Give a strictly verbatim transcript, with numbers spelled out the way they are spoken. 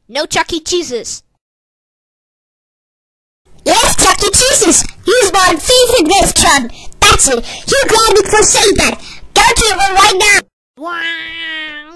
No Chuck E. Cheese's. Yes, Chuck E. Cheese's. He's my favorite restaurant. That's it. You grab it for saying that. Go to it right now. Wow.